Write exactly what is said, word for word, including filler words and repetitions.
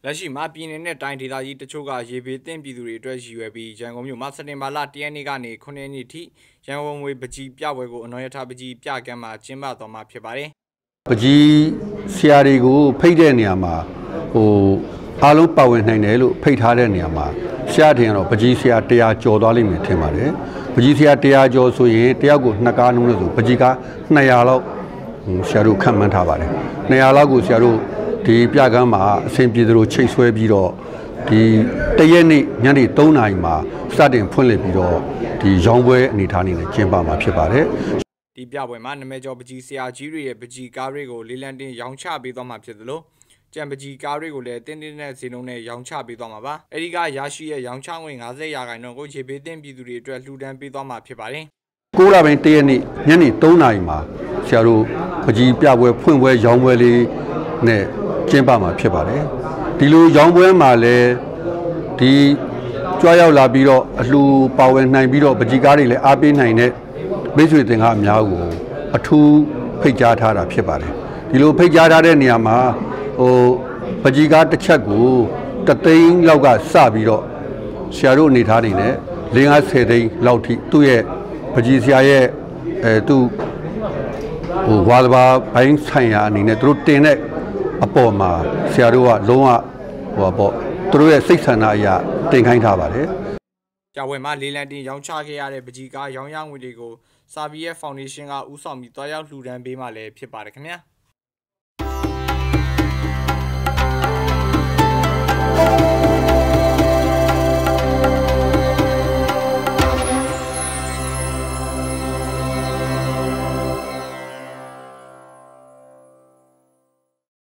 လက်ရှိမှာပြည်နယ်နဲ့တိုင်းဒေသကြီးတချို့ကရေဘေးသင့်ပြည်သူတွေအတွက်ရည်ရွယ်ပြီးရန်ကုန်မြို့မှာစက်တင်ဘာလတရက်နေ့ကနေခုနှစ်ရက်နေ့ထိရန်ကုန်ငွေပကြီးပြပွဲကိုအနော်ရထပကြီးပြကမ်းမှာကျင်းပသွားမှာဖြစ်ပါတယ်။ပကြီးဆရာတွေကိုဖိတ်တဲ့နေရာမှာဟိုအားလုံးပါဝင်နိုင်တယ်လို့ဖိတ်ထားတဲ့နေရာမှာဆရာတင်ကတော့ပကြီးဆရာတရားကျော်သွားလိမ့်မယ်ထင်ပါတယ်။ပကြီးဆရာတရားကျော်ဆိုရင်တယောက်ကိုနှစ်ကားနှုန်းလို့ဆိုပကြီးကားနှစ်ရာလောက်ဆရာတို့ခံမှန်းထားပါတယ်။နှစ်ရာလောက်ကိုဆရာတို့ဒီပြကမ်းမှာအဆင်ပြေသလိုချိတ်ဆွဲပြီးတော့ဒီတရက်နေ့ညနေသုံးနာရီမှာစတင်ဖွင့်လှစ်ပြီးတော့ဒီရောင်းပွဲအနေထားနေနဲ့ကျင်းပမှာဖြစ်ပါတယ်။ဒီပြပွဲမှာနမဲကျော်ပကြီးဆရာကြီးတွေရဲ့ပကြီးကားတွေကိုလေးလံတင်ရောင်းချပေးသွားမှာဖြစ်သလိုကြံပကြီးကားတွေကိုလည်းတင်းတင်းနဲ့ဈေးနှုန်းနဲ့ရောင်းချပေးသွားမှာပါ။အဲဒီကရရှိရဲ့ရောင်းချငွေ၅၀ရာခိုင်နှုန်းကိုရေဘေးသင့်ပြည်သူတွေအတွက်လှူဒန်းပေးသွားမှာဖြစ်ပါတယ်။ကိုးလပိုင်းတရက်နေ့ညနေသုံးနာရီမှာဆရာတို့ပကြီးပြပွဲဖွင့်ပွဲရောင်းပွဲလေးနဲ့ကျင်းပမှာဖြစ်ပါတယ်ဒီလိုရောင်းပွဲမှာလည်းဒီကြွားရောက်လာပြီးတော့အလှူပါဝင်နိုင်ပြီးတော့ပကြီးကားတွေလည်းအားပေးနိုင်တဲ့မိတ်ဆွေတင်ကားအများကိုအထူးဖိတ်ကြားထားတာဖြစ်ပါတယ်ဒီလိုဖိတ်ကြားထားတဲ့နေရာမှာဟိုပကြီးကားတစ်ချက်ကိုတသိန်းလောက်ကစပြီးတော့ဆရာတို့အနေထားနေနဲ့လေးငါးဆယ်သိန်းလောက်ထိသူ့ရဲ့ပကြီးဆရာရဲ့အဲသူ့ဟိုဝါသဘာဘိုင်းဆိုင်ရာအနေနဲ့သူတို့တင်တဲ့အပေါ်မှာဆရာတို့ကလုံးဝဟိုပေါ့သူတို့ရဲ့စိတ်ဆန္ဒအရာတင်ခိုင်းထားပါတယ်။ကျော်ဝဲမှာလေးလံတင်ရောင်းချခဲ့ရတဲ့ပကြီးကားရောင်းရငွေတွေကိုစာဗီရဲ့ဖောင်ဒေးရှင်းကဦးဆောင်ပြီးတွားရောက်လှူဒန်းပေးမှလည်းဖြစ်ပါတယ်ခင်ဗျာ။